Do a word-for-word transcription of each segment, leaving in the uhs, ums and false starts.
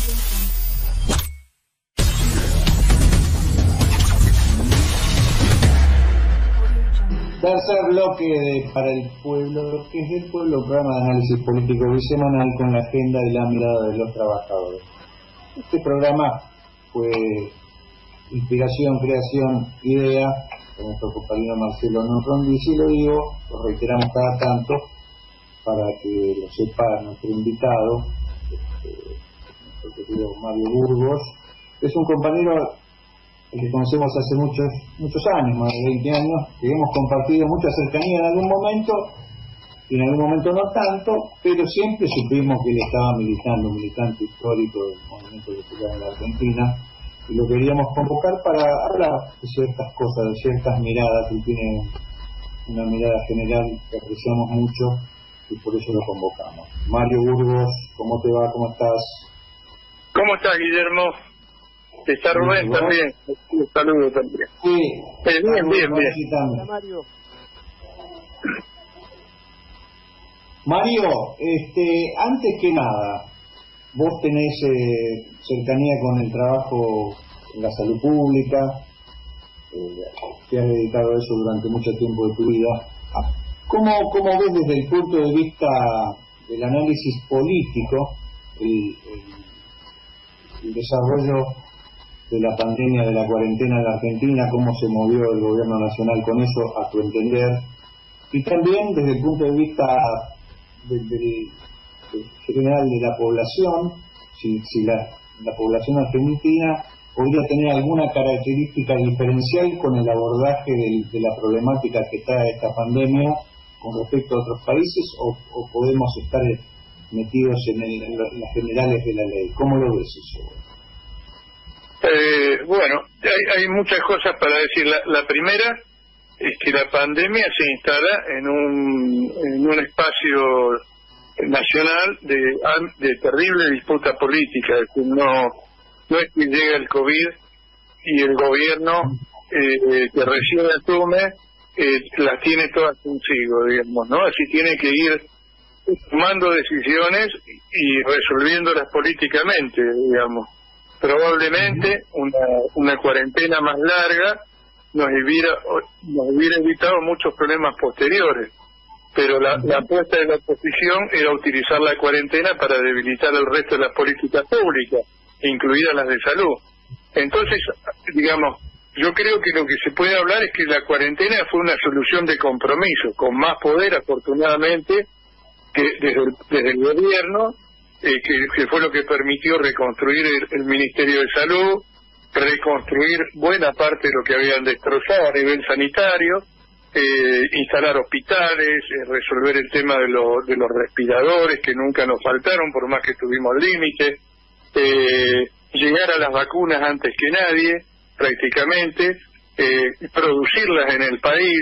Tercer bloque de Para el Pueblo, que es del Pueblo, un programa de análisis político bisemanal con la agenda y la mirada de los trabajadores. Este programa fue inspiración, creación, idea de nuestro compañero Marcelo Norrondi, y si lo digo, lo reiteramos cada tanto para que lo sepa nuestro invitado, este, nuestro querido Mario Burgos. Es un compañero que conocemos hace muchos muchos años, más de veinte años, que hemos compartido mucha cercanía en algún momento, y en algún momento no tanto, pero siempre supimos que él estaba militando, un militante histórico del movimiento popular en la Argentina, y lo queríamos convocar para hablar de ciertas cosas, de ciertas miradas. Él tiene una mirada general que apreciamos mucho, y por eso lo convocamos. Mario Burgos, ¿cómo te va? ¿Cómo estás? ¿Cómo estás, Guillermo? Está Rubén también. Un saludo también. Sí. Eh, bien, bien, bien. Hola, Mario. Mario, este, antes que nada, vos tenés eh, cercanía con el trabajo en la salud pública, eh, te has dedicado a eso durante mucho tiempo de tu vida. ¿Cómo, cómo ves desde el punto de vista del análisis político el, el, el desarrollo de la pandemia, de la cuarentena en la Argentina, cómo se movió el gobierno nacional con eso, a tu entender, y también desde el punto de vista del, del, del general de la población, si, si la, la población argentina podría tener alguna característica diferencial con el abordaje del, de la problemática que trae esta pandemia con respecto a otros países, o, o podemos estar metidos en, el, en las generales de la ley. ¿Cómo lo ves eso? Eh, bueno, hay, hay muchas cosas para decir. La, la primera es que la pandemia se instala en un, en un espacio nacional de, de terrible disputa política. Es decir, no, no es que llega el COVID y el gobierno eh, que recién asume eh, las tiene todas consigo, digamos, ¿no? Así tiene que ir tomando decisiones y resolviéndolas políticamente, digamos. Probablemente una, una cuarentena más larga nos hubiera, nos hubiera evitado muchos problemas posteriores, pero la, la apuesta de la oposición era utilizar la cuarentena para debilitar el resto de las políticas públicas, incluidas las de salud. Entonces, digamos, yo creo que lo que se puede hablar es que la cuarentena fue una solución de compromiso, con más poder, afortunadamente, que desde el, desde el gobierno, Eh, que, que fue lo que permitió reconstruir el, el Ministerio de Salud, reconstruir buena parte de lo que habían destrozado a nivel sanitario, eh, instalar hospitales, eh, resolver el tema de, lo, de los respiradores que nunca nos faltaron por más que tuvimos límite, eh, llegar a las vacunas antes que nadie, prácticamente, eh, producirlas en el país,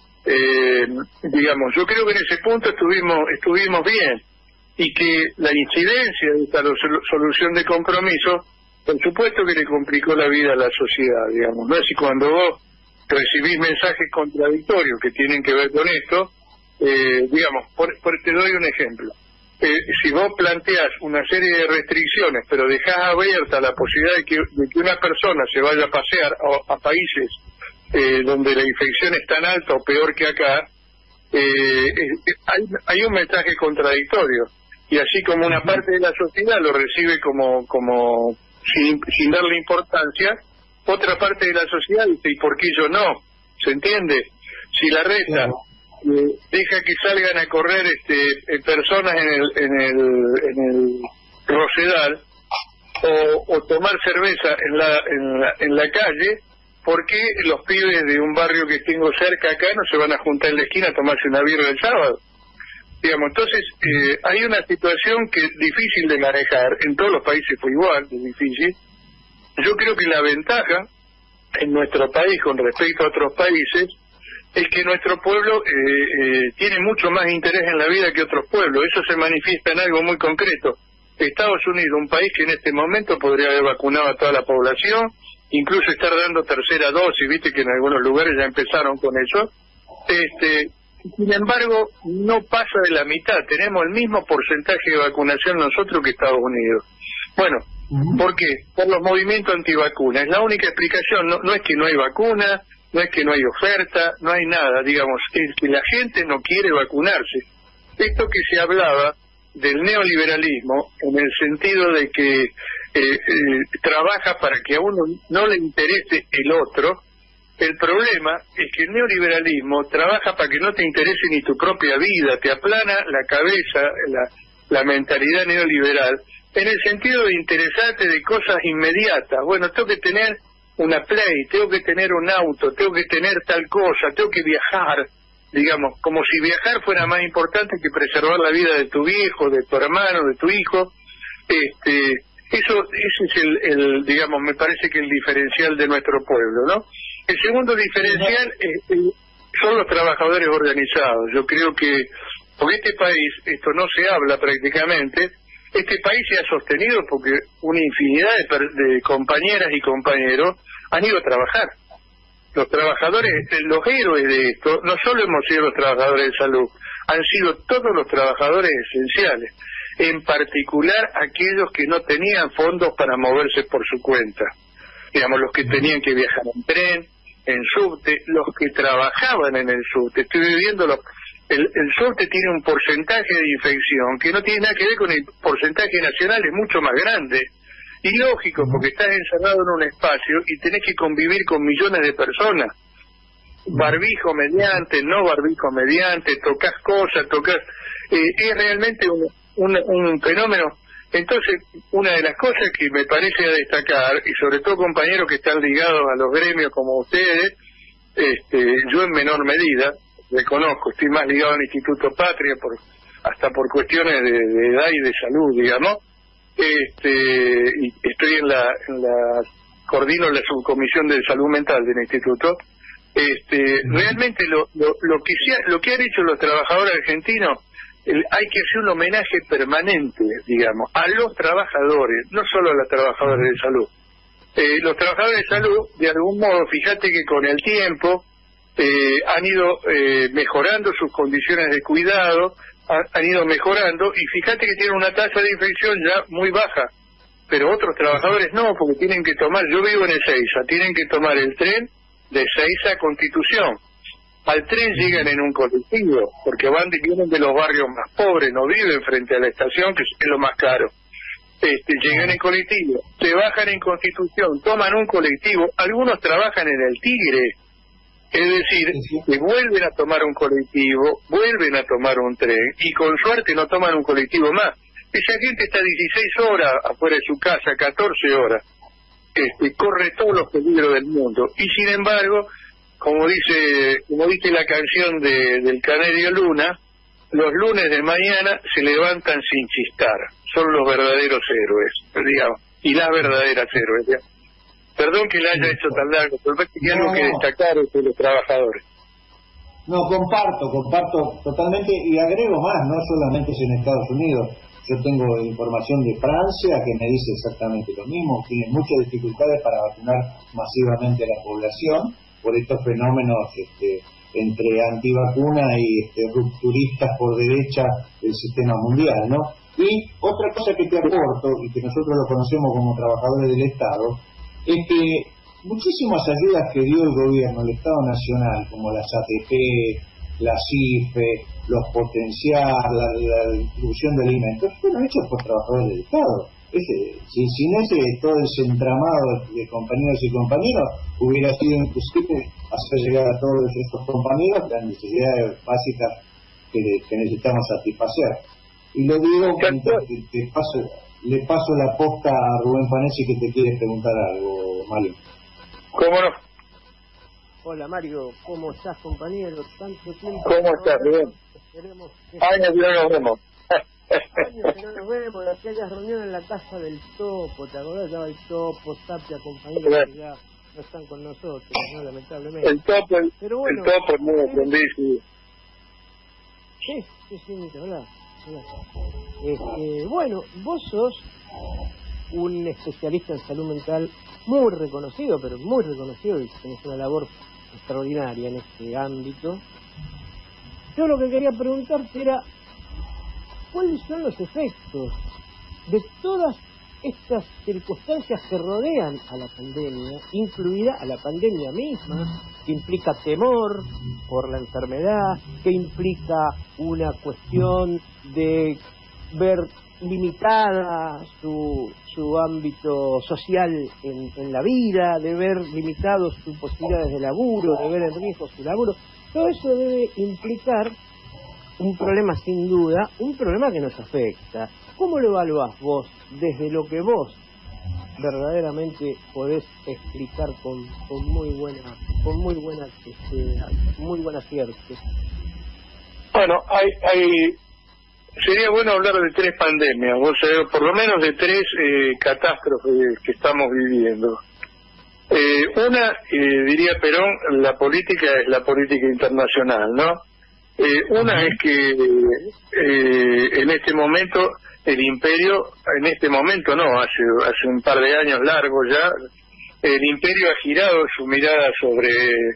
eh, digamos, yo creo que en ese punto estuvimos, estuvimos bien. Y que la incidencia de esta solución de compromiso, por supuesto que le complicó la vida a la sociedad, digamos, ¿no? Así cuando vos recibís mensajes contradictorios que tienen que ver con esto, eh, digamos, por, por, te doy un ejemplo. Eh, si vos planteás una serie de restricciones, pero dejás abierta la posibilidad de que, de que una persona se vaya a pasear a, a países eh, donde la infección es tan alta o peor que acá, eh, eh, hay, hay un mensaje contradictorio. Y así como una parte de la sociedad lo recibe como como sin, sin darle importancia, otra parte de la sociedad dice, ¿y por qué yo no? ¿Se entiende? Si la reta eh, deja que salgan a correr este personas en el en el en el Rosedal o, o tomar cerveza en la, en la en la calle, ¿por qué los pibes de un barrio que tengo cerca acá no se van a juntar en la esquina a tomarse una birra el sábado? Digamos, entonces eh, hay una situación que es difícil de manejar, en todos los países fue igual, es difícil. Yo creo que la ventaja en nuestro país con respecto a otros países es que nuestro pueblo eh, eh, tiene mucho más interés en la vida que otros pueblos. Eso se manifiesta en algo muy concreto. Estados Unidos, un país que en este momento podría haber vacunado a toda la población, incluso estar dando tercera dosis, viste que en algunos lugares ya empezaron con eso, este sin embargo no pasa de la mitad. Tenemos el mismo porcentaje de vacunación nosotros que Estados Unidos. Bueno, Uh-huh. ¿Por qué? Por los movimientos antivacunas. Es la única explicación. No, no es que no hay vacuna, no es que no hay oferta, no hay nada, digamos, es que la gente no quiere vacunarse. Esto que se hablaba del neoliberalismo, en el sentido de que eh, eh, trabaja para que a uno no le interese el otro, el problema es que el neoliberalismo trabaja para que no te interese ni tu propia vida, te aplana la cabeza, la, la mentalidad neoliberal, en el sentido de interesarte de cosas inmediatas. Bueno, tengo que tener una Play, tengo que tener un auto, tengo que tener tal cosa, tengo que viajar, digamos, como si viajar fuera más importante que preservar la vida de tu viejo, de tu hermano, de tu hijo. Este, eso, ese es el, el, digamos, me parece que el diferencial de nuestro pueblo, ¿no? El segundo diferencial es, es, son los trabajadores organizados. Yo creo que, porque este país, esto no se habla prácticamente, este país se ha sostenido porque una infinidad de, de compañeras y compañeros han ido a trabajar. Los trabajadores, los héroes de esto, no solo hemos sido los trabajadores de salud, han sido todos los trabajadores esenciales, en particular aquellos que no tenían fondos para moverse por su cuenta. Digamos, los que tenían que viajar en tren, en subte, los que trabajaban en el subte. Estoy viviendo los... El, el subte tiene un porcentaje de infección que no tiene nada que ver con el porcentaje nacional, es mucho más grande. Y lógico, porque estás encerrado en un espacio y tenés que convivir con millones de personas. Barbijo mediante, no barbijo mediante, tocas cosas, tocas... Eh, es realmente un, un, un fenómeno. Entonces, una de las cosas que me parece a destacar, y sobre todo compañeros que están ligados a los gremios como ustedes, este, yo en menor medida, reconozco, estoy más ligado al Instituto Patria, por, hasta por cuestiones de, de edad y de salud, digamos, este, y estoy en la, en la, coordino la subcomisión de salud mental del instituto. Este, realmente lo, lo, lo que se ha, lo que han hecho los trabajadores argentinos, el, hay que hacer un homenaje permanente, digamos, a los trabajadores, no solo a los trabajadores de salud. Eh, los trabajadores de salud, de algún modo, fíjate que con el tiempo eh, han ido eh, mejorando sus condiciones de cuidado, han, han ido mejorando, y fíjate que tienen una tasa de infección ya muy baja, pero otros trabajadores no, porque tienen que tomar, yo vivo en Ezeiza, tienen que tomar el tren de Ezeiza a Constitución. Al tren llegan en un colectivo, porque van vienen de los barrios más pobres, no viven frente a la estación, que es lo más caro. Este, llegan en colectivo, se bajan en Constitución, toman un colectivo, algunos trabajan en el Tigre, es decir, que vuelven a tomar un colectivo, vuelven a tomar un tren, y con suerte no toman un colectivo más. Esa gente está dieciséis horas afuera de su casa, catorce horas, este, corre todos los peligros del mundo, y sin embargo, como dice como dice la canción de, del Canario Luna, los lunes de mañana se levantan sin chistar, son los verdaderos héroes, digamos, y las verdaderas héroes, digamos. Perdón que la haya hecho tan largo, pero es que algo que destacar de los trabajadores. No, comparto, comparto totalmente, y agrego más, no solamente es en Estados Unidos. Yo tengo información de Francia que me dice exactamente lo mismo, tienen muchas dificultades para vacunar masivamente a la población por estos fenómenos este, entre antivacuna y este, rupturistas por derecha del sistema mundial, ¿no? Y otra cosa que te aporto, y que nosotros lo conocemos como trabajadores del Estado, es que muchísimas ayudas que dio el gobierno, el Estado Nacional, como las A T P, la C I F E, los potenciar, la, la distribución de alimentos, fueron hechos por trabajadores del Estado. Ese, si, sin ese todo ese entramado de compañeros y compañeros, hubiera sido imposible hacer llegar a todos esos compañeros las necesidades básicas que, que necesitamos satisfacer. Y lo digo mientras que te paso, le paso la posta a Rubén Panesi, que te quiere preguntar algo, Mario. ¿Cómo no? Hola Mario, ¿cómo estás, compañero? Tanto tiempo. ¿Cómo estás, Rubén? Esperemos que... Años que no nos vemos. Años que no nos vemos, en aquella reunión en la casa del Topo, ¿te acordás? Estaba el Topo, Tapia, compañeros que ya no están con nosotros, ¿no? Lamentablemente. El Topo, el, Pero bueno, el Topo no aprendí, sí. Sí, sí, sí, sí, ¿verdad? Este, bueno, vos sos un especialista en salud mental muy reconocido, pero muy reconocido, y tenés una labor extraordinaria en este ámbito. Yo lo que quería preguntarte era, ¿cuáles son los efectos de todas estas circunstancias que rodean a la pandemia, incluida a la pandemia misma, que implica temor por la enfermedad, que implica una cuestión de ver limitada su, su ámbito social en, en la vida, de ver limitados sus posibilidades de laburo, de ver en riesgo su laburo. Todo eso debe implicar un problema sin duda, un problema que nos afecta. ¿Cómo lo evaluás vos desde lo que vos verdaderamente podés explicar con, con muy buena, con muy buena, este, muy buen acierto? Bueno, hay, hay, sería bueno hablar de tres pandemias, vos sabés, por lo menos de tres eh, catástrofes que estamos viviendo. Eh, una, eh, diría Perón, la política es la política internacional, ¿no? Eh, una es que eh, en este momento el imperio, en este momento no, hace, hace un par de años largos ya, el imperio ha girado su mirada sobre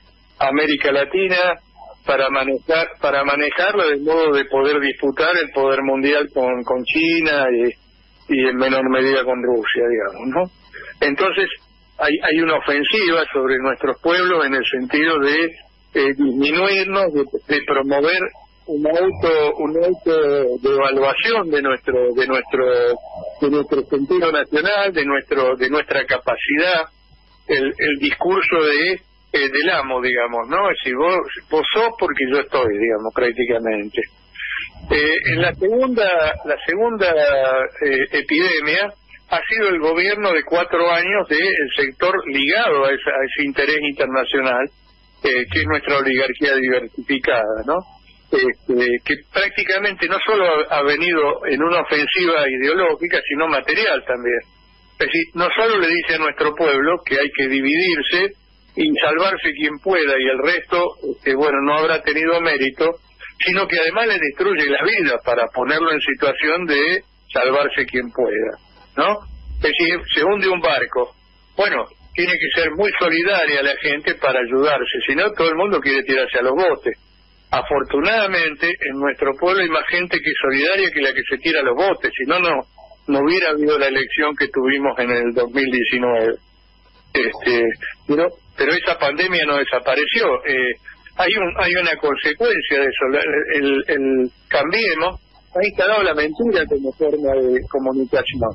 América Latina para manejar, para manejarla de modo de poder disputar el poder mundial con, con China y, y en menor medida con Rusia, digamos, ¿no? Entonces hay, hay una ofensiva sobre nuestros pueblos en el sentido de Eh, disminuirnos, de, de promover un auto, un auto de evaluación de nuestro, de nuestro, de nuestro sentido nacional, de nuestro, de nuestra capacidad, el, el discurso de eh, del amo, digamos, ¿no? Es decir, vos, vos sos porque yo estoy, digamos, prácticamente. Eh, en la segunda, la segunda eh, epidemia ha sido el gobierno de cuatro años del sector ligado a, esa, a ese interés internacional. Eh, que es nuestra oligarquía diversificada, ¿no? Este, que prácticamente no solo ha, ha venido en una ofensiva ideológica, sino material también. Es decir, no solo le dice a nuestro pueblo que hay que dividirse y salvarse quien pueda y el resto, este, bueno, no habrá tenido mérito, sino que además le destruye la vida para ponerlo en situación de salvarse quien pueda, ¿no? Es decir, se hunde un barco. Bueno, tiene que ser muy solidaria la gente para ayudarse, si no todo el mundo quiere tirarse a los botes. Afortunadamente en nuestro pueblo hay más gente que es solidaria que la que se tira a los botes, si no, no no hubiera habido la elección que tuvimos en el dos mil diecinueve. Este, pero, pero esa pandemia no desapareció. Eh, hay un hay una consecuencia de eso. El, el, el Cambiemos ha instalado la mentira como forma de comunicación.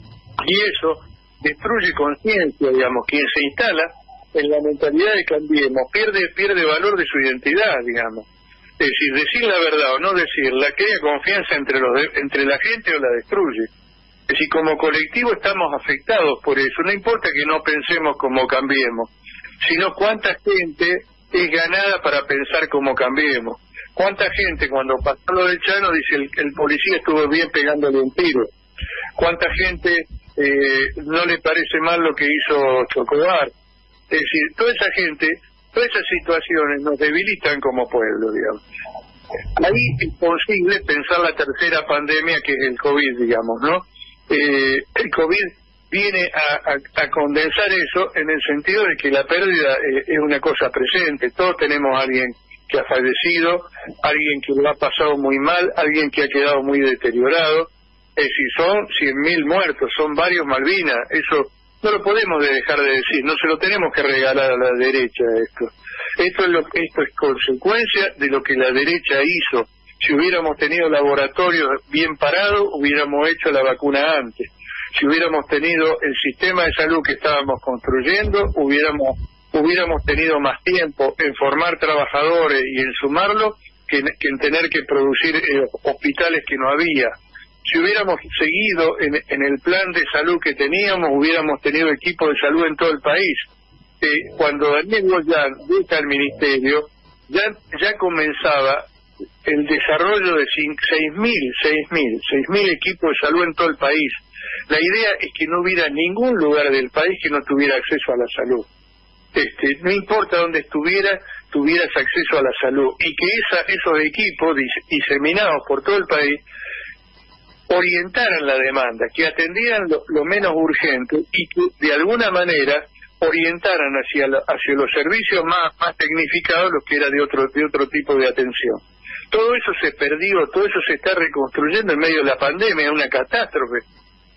Y eso destruye conciencia, digamos. Quien se instala en la mentalidad de Cambiemos pierde pierde valor de su identidad, digamos. Es decir, decir la verdad o no decirla crea confianza entre los de, entre la gente o la destruye. Es decir, como colectivo estamos afectados por eso. No importa que no pensemos como Cambiemos, sino cuánta gente es ganada para pensar como Cambiemos. Cuánta gente cuando pasó lo del Chano dice el, el policía estuvo bien pegándole un tiro. Cuánta gente eh, no le parece mal lo que hizo Chocobar. Es decir, toda esa gente, todas esas situaciones nos debilitan como pueblo, digamos. Ahí es posible pensar la tercera pandemia, que es el COVID, digamos, ¿no? Eh, el COVID viene a, a, a condensar eso en el sentido de que la pérdida eh, es una cosa presente. Todos tenemos a alguien que ha fallecido, alguien que lo ha pasado muy mal, alguien que ha quedado muy deteriorado. Es decir, son cien mil muertos, son varios Malvinas. Eso no lo podemos dejar de decir, no se lo tenemos que regalar a la derecha esto. Esto es, lo, esto es consecuencia de lo que la derecha hizo. Si hubiéramos tenido laboratorios bien parados, hubiéramos hecho la vacuna antes. Si hubiéramos tenido el sistema de salud que estábamos construyendo, hubiéramos hubiéramos tenido más tiempo en formar trabajadores y en sumarlo que en, que en tener que producir eh, hospitales que no había. Si hubiéramos seguido en, en el plan de salud que teníamos, hubiéramos tenido equipos de salud en todo el país. Eh, cuando Daniel Goyán deja el ministerio, ya, ya comenzaba el desarrollo de seis mil equipos de salud en todo el país. La idea es que no hubiera ningún lugar del país que no tuviera acceso a la salud. Este, no importa dónde estuviera, tuvieras acceso a la salud. Y que esa, esos equipos diseminados por todo el país orientaran la demanda, que atendieran lo, lo menos urgente y que de alguna manera orientaran hacia, la, hacia los servicios más, más tecnificados, los que era de otro, de otro tipo de atención. Todo eso se perdió, todo eso se está reconstruyendo en medio de la pandemia, es una catástrofe.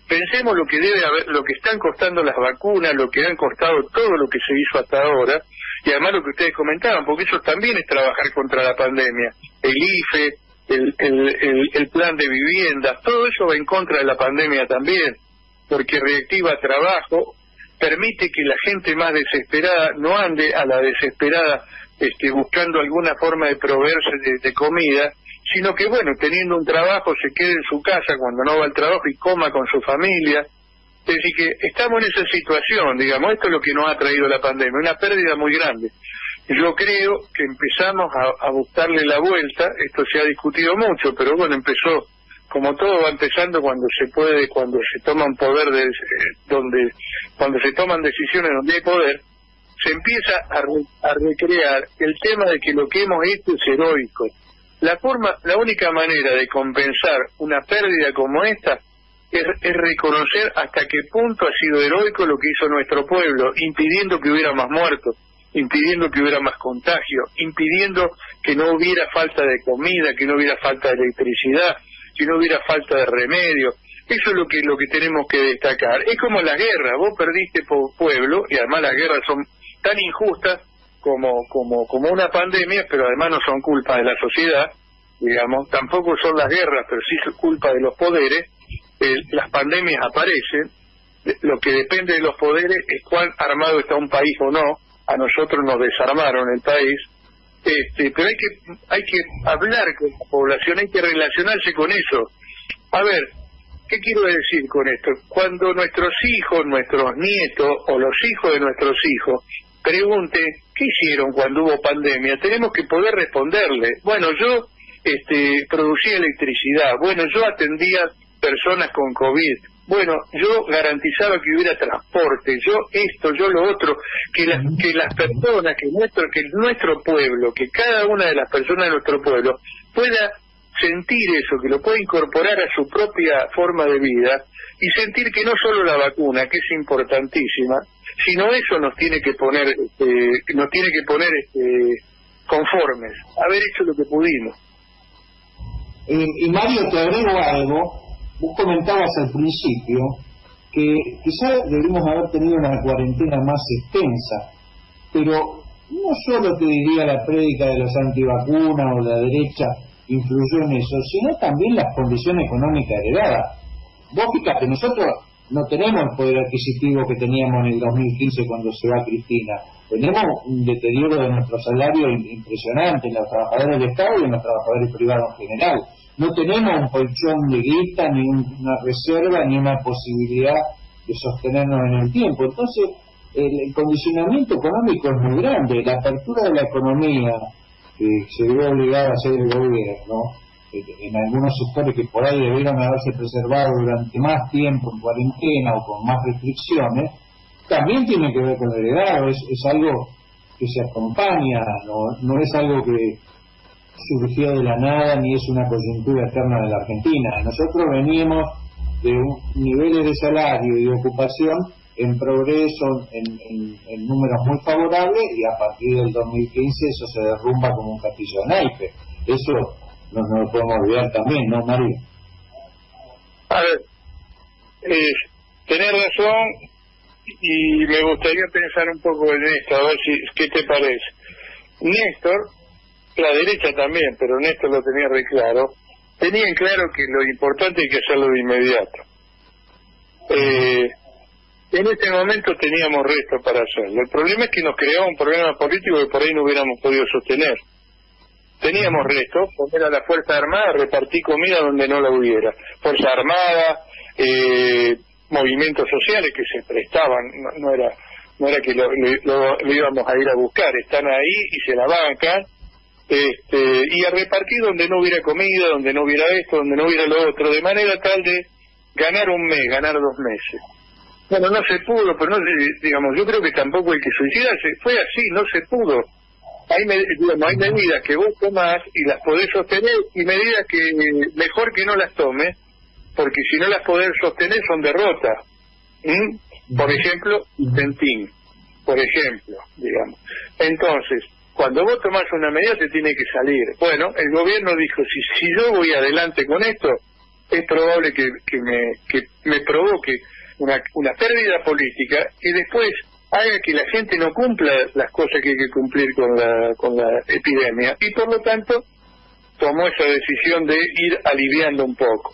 pensemos lo que debe haber, lo que están costando las vacunas, lo que han costado todo lo que se hizo hasta ahora, y además lo que ustedes comentaban, porque eso también es trabajar contra la pandemia. El I F E, el, el, el, el plan de viviendas, todo eso va en contra de la pandemia también, porque reactiva trabajo, permite que la gente más desesperada no ande a la desesperada este, buscando alguna forma de proveerse de, de comida, sino que, bueno, teniendo un trabajo, se quede en su casa cuando no va al trabajo y coma con su familia. Es decir, que estamos en esa situación, digamos, esto es lo que nos ha traído la pandemia, una pérdida muy grande. Yo creo que empezamos a, a buscarle la vuelta, esto se ha discutido mucho, pero bueno, empezó, como todo va empezando cuando se puede, cuando se toma un poder, de, donde cuando se toman decisiones donde hay poder, se empieza a, re, a recrear el tema de que lo que hemos hecho es heroico. La forma, la única manera de compensar una pérdida como esta es, es reconocer hasta qué punto ha sido heroico lo que hizo nuestro pueblo, impidiendo que hubiera más muertos, impidiendo que hubiera más contagio, impidiendo que no hubiera falta de comida, que no hubiera falta de electricidad, que no hubiera falta de remedio. Eso es lo que lo que tenemos que destacar. Es como la guerra, vos perdiste pueblo, y además las guerras son tan injustas como como como una pandemia, pero además no son culpa de la sociedad, digamos, tampoco son las guerras, pero sí es culpa de los poderes. Eh, las pandemias aparecen, lo que depende de los poderes es cuán armado está un país o no. A nosotros nos desarmaron el país, este, pero hay que hay que hablar con la población, hay que relacionarse con eso. A ver, ¿qué quiero decir con esto? Cuando nuestros hijos, nuestros nietos o los hijos de nuestros hijos pregunten ¿qué hicieron cuando hubo pandemia? Tenemos que poder responderle. Bueno, yo este, producía electricidad, bueno, yo atendía personas con COVID, bueno, yo garantizaba que hubiera transporte, yo esto, yo lo otro, que las, que las personas, que nuestro, que nuestro pueblo, que cada una de las personas de nuestro pueblo pueda sentir eso, que lo pueda incorporar a su propia forma de vida y sentir que no solo la vacuna, que es importantísima, sino eso nos tiene que poner, este, nos tiene que poner este, conformes, haber hecho lo que pudimos. Eh, y Mario, te agrego algo. Vos comentabas al principio que quizá debimos haber tenido una cuarentena más extensa, pero no solo te diría la prédica de los antivacunas o la derecha influyó en eso, sino también las condiciones económicas heredadas. Vos fíjate, nosotros no tenemos el poder adquisitivo que teníamos en el dos mil quince cuando se va Cristina. Tenemos un deterioro de nuestro salario impresionante en los trabajadores del Estado y en los trabajadores privados en general. No tenemos un colchón de guita, ni una reserva, ni una posibilidad de sostenernos en el tiempo. Entonces, el, el condicionamiento económico es muy grande. La apertura de la economía que se vio obligado a hacer el gobierno, en algunos sectores que por ahí debieron haberse preservado durante más tiempo en cuarentena o con más restricciones, también tiene que ver con el heredado. Es, es algo que se acompaña, no, no es algo que surgió de la nada ni es una coyuntura externa de la Argentina. Nosotros veníamos de un, niveles de salario y de ocupación en progreso, en, en, en números muy favorables, y a partir del dos mil quince eso se derrumba como un castillo de naipes. Eso no, no lo podemos olvidar también, ¿no, Mario? A ver, eh, tenés razón, y me gustaría pensar un poco en esto, a ver si qué te parece. Néstor, la derecha también, pero Néstor lo tenía re claro, tenían claro que lo importante es que hacerlo de inmediato. Eh, en este momento teníamos resto para hacerlo. El problema es que nos creaba un problema político que por ahí no hubiéramos podido sostener. Teníamos resto, poner a la Fuerza Armada, repartir comida donde no la hubiera. Fuerza Armada, eh, movimientos sociales que se prestaban, no, no era no era que lo, lo, lo íbamos a ir a buscar, están ahí y se la bancan. Este, y a repartir donde no hubiera comida, donde no hubiera esto, donde no hubiera lo otro, de manera tal de ganar un mes, ganar dos meses. Bueno, no se pudo, pero no digamos, yo creo que tampoco hay que suicidarse, fue así, no se pudo. Hay, digamos, hay medidas que vos tomás y las podés sostener, y medidas que mejor que no las tomes, porque si no las podés sostener son derrotas. ¿Mm? Por ejemplo, Intentín, por ejemplo, digamos. Entonces, cuando vos tomás una medida te tiene que salir. Bueno, el gobierno dijo, si, si yo voy adelante con esto, es probable que, que, me, que me provoque una, una pérdida política que después haga que la gente no cumpla las cosas que hay que cumplir con la, con la epidemia, y por lo tanto tomó esa decisión de ir aliviando un poco.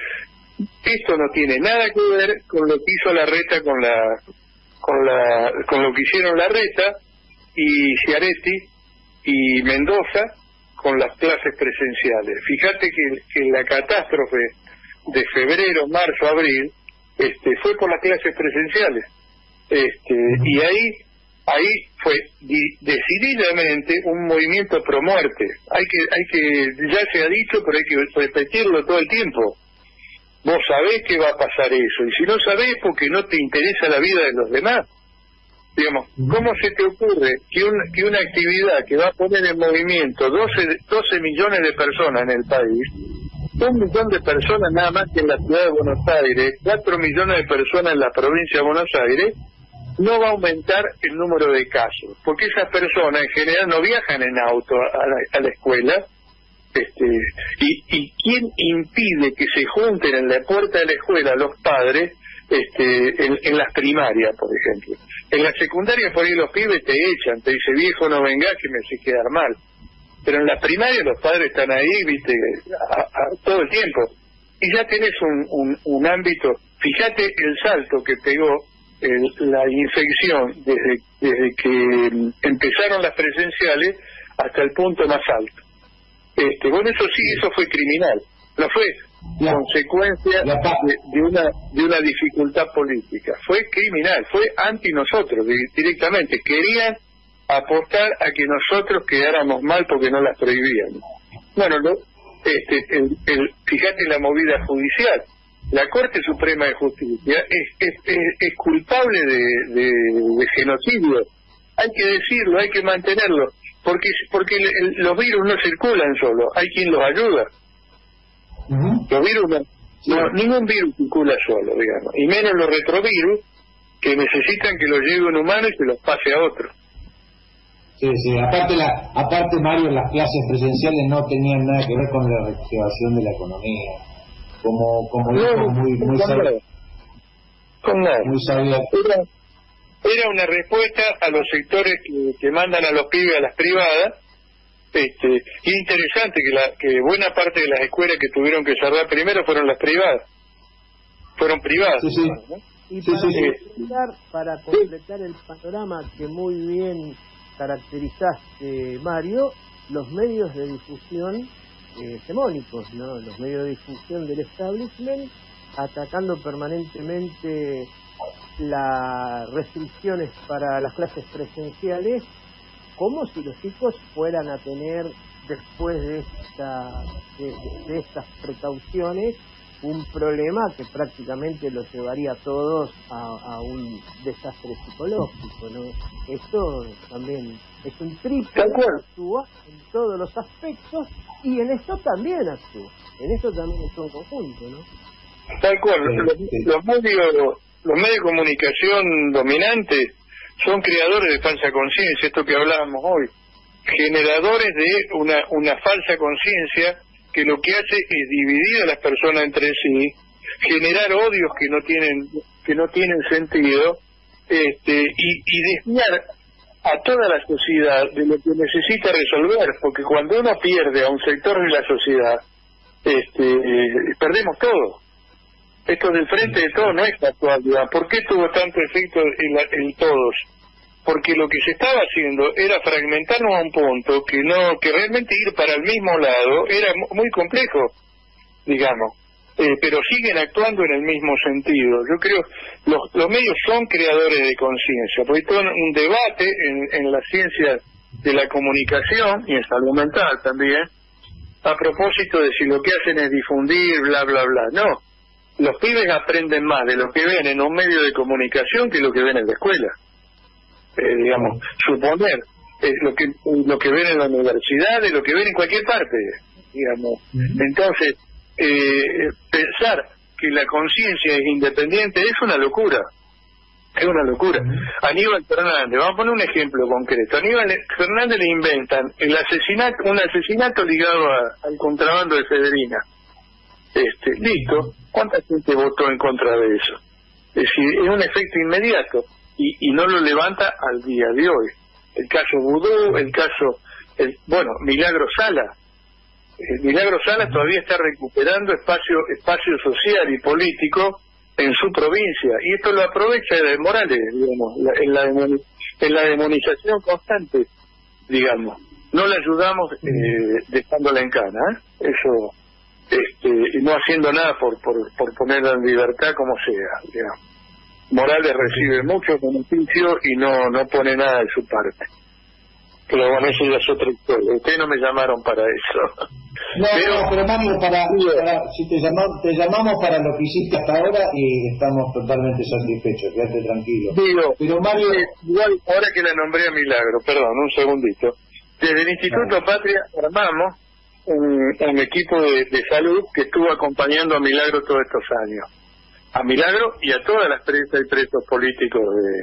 Esto no tiene nada que ver con lo que hizo Larreta con la con la con lo que hicieron Larreta y Schiaretti y Mendoza con las clases presenciales. Fíjate que, que la catástrofe de febrero, marzo, abril este fue por las clases presenciales. Este y ahí ahí fue di- decididamente un movimiento pro muerte. Hay que hay que ya se ha dicho, pero hay que repetirlo todo el tiempo. Vos sabés que va a pasar eso, y si no sabés, porque no te interesa la vida de los demás. Digamos, ¿cómo se te ocurre que, un, que una actividad que va a poner en movimiento doce millones de personas en el país, un millón de personas nada más que en la ciudad de Buenos Aires, cuatro millones de personas en la provincia de Buenos Aires, no va a aumentar el número de casos? Porque esas personas en general no viajan en auto a la, a la escuela. Este, y, y quién impide que se junten en la puerta de la escuela los padres este, en, en las primarias, por ejemplo? En la secundaria por ahí los pibes te echan, te dice viejo no vengas que me hace quedar mal, pero en las primarias los padres están ahí, viste, a, a, todo el tiempo, y ya tenés un, un, un ámbito. Fíjate el salto que pegó el, la infección desde, desde que empezaron las presenciales hasta el punto más alto. Este, bueno, eso sí, eso fue criminal, no fue la, consecuencia la, de, de una de una dificultad política, fue criminal, fue anti nosotros directamente, querían apostar a que nosotros quedáramos mal porque no las prohibían. Bueno, no, este, el, el, fíjate la movida judicial, la Corte Suprema de Justicia es, es, es, es culpable de, de, de genocidio, hay que decirlo, hay que mantenerlo. Porque porque el, el, los virus no circulan solo, hay quien los ayuda. Uh-huh. Los virus no, no, ningún virus circula solo, digamos, y menos los retrovirus que necesitan que los lleve un humano y se los pase a otro. Sí, sí, aparte, la, aparte Mario, las clases presenciales no tenían nada que ver con la reactivación de la economía, como como no, dijo muy muy sabio, con nada. Muy sabio. Era, era una respuesta a los sectores que, que mandan a los pibes a las privadas. Este, y es interesante que, la, que buena parte de las escuelas que tuvieron que cerrar primero fueron las privadas. Fueron privadas. Sí, sí. ¿no? Y sí, para, sí, sí. completar, para completar el panorama que muy bien caracterizaste, Mario, los medios de difusión eh, hegemónicos, ¿no? Los medios de difusión del establishment atacando permanentemente las restricciones para las clases presenciales, como si los chicos fueran a tener, después de, esta, de, de, de estas precauciones, un problema que prácticamente los llevaría a todos a, a un desastre psicológico, ¿no? Esto también es un triple, actúa en todos los aspectos, y en esto también actúa, en esto también es un conjunto, ¿no? Tal cual, los, los medios los medios de comunicación dominantes son creadores de falsa conciencia, esto que hablábamos hoy, generadores de una, una falsa conciencia que lo que hace es dividir a las personas entre sí, generar odios que no tienen que no tienen sentido, este, y, y desviar a toda la sociedad de lo que necesita resolver, porque cuando uno pierde a un sector de la sociedad, este, perdemos todo. Esto del frente de todos no es la actualidad. ¿Por qué tuvo tanto efecto en, la, en todos? Porque lo que se estaba haciendo era fragmentarnos a un punto que no, que realmente ir para el mismo lado era muy complejo, digamos, eh, pero siguen actuando en el mismo sentido. Yo creo los los medios son creadores de conciencia, porque hay todo un debate en, en la ciencia de la comunicación y en salud mental también, a propósito de si lo que hacen es difundir, bla, bla, bla. No, los pibes aprenden más de lo que ven en un medio de comunicación que lo que ven en la escuela. Eh, digamos, suponer es lo que lo que ven en la universidad, de lo que ven en cualquier parte, digamos. Entonces, eh, pensar que la conciencia es independiente es una locura, es una locura. Aníbal Fernández, vamos a poner un ejemplo concreto. Aníbal Fernández le inventan el asesinato, un asesinato ligado a, al contrabando de Federina. Este, listo, ¿cuánta gente votó en contra de eso? Es decir, es un efecto inmediato y, y no lo levanta al día de hoy. El caso Vudú, el caso, el, bueno, Milagro Sala. El Milagro Sala todavía está recuperando espacio espacio social y político en su provincia, y esto lo aprovecha de Morales, digamos, la, en, la demoni, en la demonización constante, digamos. No la ayudamos eh, dejándola en cana, ¿eh? Eso, este, no haciendo nada por, por, por ponerla en libertad como sea, digamos. Morales recibe mucho beneficio y no no pone nada de su parte. Pero bueno, eso ya es otra historia. Ustedes no me llamaron para eso. No, pero, no, pero Mario, para, para, si te, llamamos, te llamamos para lo que hiciste hasta ahora y estamos totalmente satisfechos, quédate tranquilo. Digo, pero Mario, eh, igual, ahora que la nombré a Milagro, perdón, un segundito. Desde el Instituto no. Patria armamos un, un equipo de, de salud que estuvo acompañando a Milagro todos estos años. A Milagro y a todas las presas y presos políticos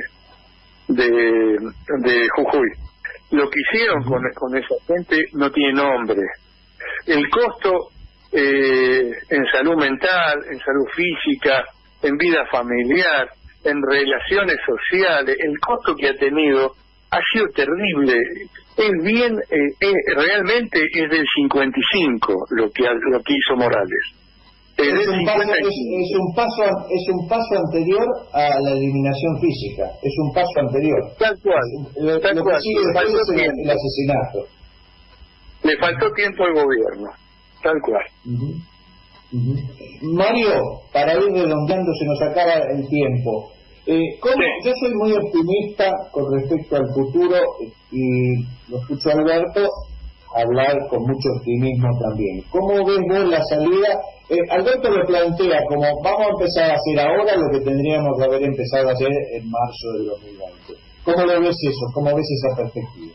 de, de, de Jujuy. Lo que hicieron con, con esa gente no tiene nombre. El costo eh, en salud mental, en salud física, en vida familiar, en relaciones sociales, el costo que ha tenido ha sido terrible. Es bien, eh, eh, realmente es del cincuenta y cinco lo que lo que hizo Morales. Es, es, un paso, es, es un paso es un paso anterior a la eliminación física, es un paso anterior. Tal cual. Lo, tal lo cual. que sigue después es el, el asesinato. Le faltó tiempo al gobierno, tal cual. Uh-huh. Uh-huh. Mario, para ir redondeando, se nos acaba el tiempo. Eh, ¿cómo? Sí. Yo soy muy optimista con respecto al futuro y lo escucho a Alberto hablar con mucho optimismo también. ¿Cómo ves vos la salida? Eh, Alberto lo plantea como vamos a empezar a hacer ahora lo que tendríamos que haber empezado a hacer en marzo del dos mil veinte. ¿Cómo lo ves eso? ¿Cómo ves esa perspectiva?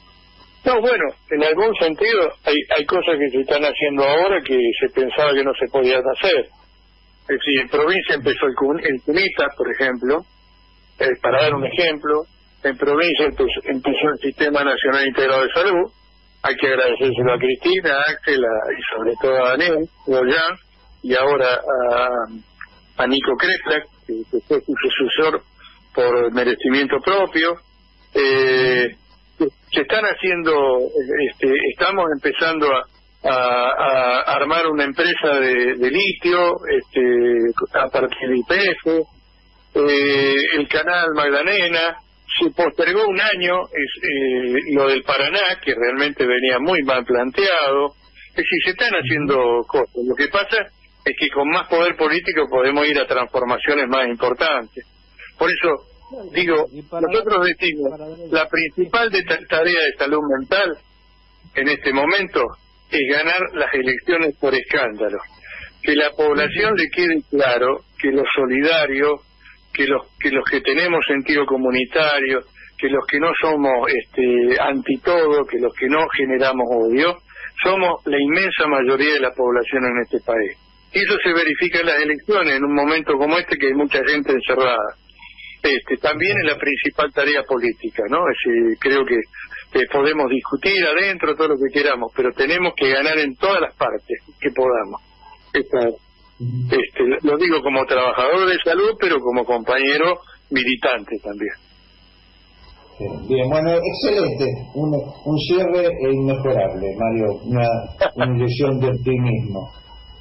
No, bueno, en algún sentido hay, hay cosas que se están haciendo ahora que se pensaba que no se podían hacer. Es decir, en provincia empezó el, el CUNITA, por ejemplo, eh, para dar un ejemplo, en provincia empezó, empezó el Sistema Nacional Integrado de Salud. Hay que agradecérselo a Cristina, a Axel a, y sobre todo a Daniel Goyán, y ahora a, a Nico Kreplak, que, que fue su sucesor por merecimiento propio. Eh, se están haciendo, este, estamos empezando a, a, a armar una empresa de, de litio, este, a partir de Y P F, eh, el canal Magdalena. Se postergó un año es, eh, lo del Paraná, que realmente venía muy mal planteado. Es decir, se están haciendo cosas. Lo que pasa es que con más poder político podemos ir a transformaciones más importantes. Por eso, digo, nosotros decimos, la principal de tarea de salud mental en este momento es ganar las elecciones por escándalo. Que la población le quede claro que lo solidario, que los que los que tenemos sentido comunitario, que los que no somos este anti todo, que los que no generamos odio, somos la inmensa mayoría de la población en este país. Y eso se verifica en las elecciones, en un momento como este que hay mucha gente encerrada. Este también es la principal tarea política, ¿no? Es decir, creo que eh, podemos discutir adentro todo lo que queramos, pero tenemos que ganar en todas las partes que podamos. Esta, Este, lo digo como trabajador de salud, pero como compañero militante también. Bien, bueno, excelente. Un, un cierre inmejorable, Mario. Una, una inyección de optimismo.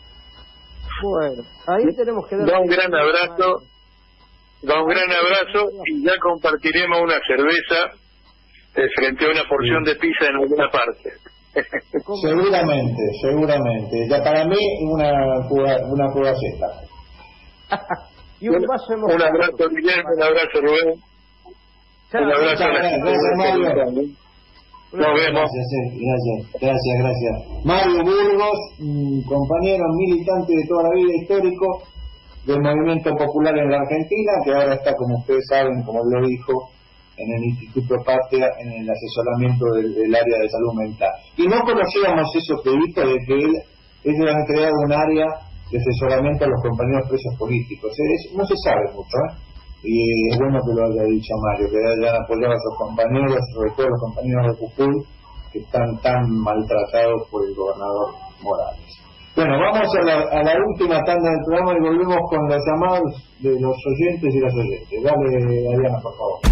Bueno, ahí tenemos que dar... Da un gran abrazo, da un gran abrazo y ya compartiremos una cerveza eh, frente a una porción de pizza en alguna parte. Seguramente, seguramente. Ya para mí una una fugaceta. Y un vaso hemos un abrazo, Guillermo, un abrazo, Rubén. Chao. Un abrazo a la Gracias, gracias, Mario. Nos vemos. Gracias, gracias, gracias, gracias. Mario Burgos, compañero militante de toda la vida, histórico del Movimiento Popular en la Argentina, que ahora está, como ustedes saben, como lo dijo, en el Instituto Patria, en el asesoramiento del, del área de salud mental. Y no conocíamos esos pedidos de que él, ellos han creado un área de asesoramiento a los compañeros presos políticos. Es, no se sabe mucho, ¿eh? Y es bueno que lo haya dicho Mario, que hayan apoyado a sus compañeros, sobre todo los compañeros de Jujuy, que están tan maltratados por el gobernador Morales. Bueno, vamos a la, a la última tanda del programa y volvemos con los llamados de los oyentes y las oyentes. Dale, Adriana, por favor.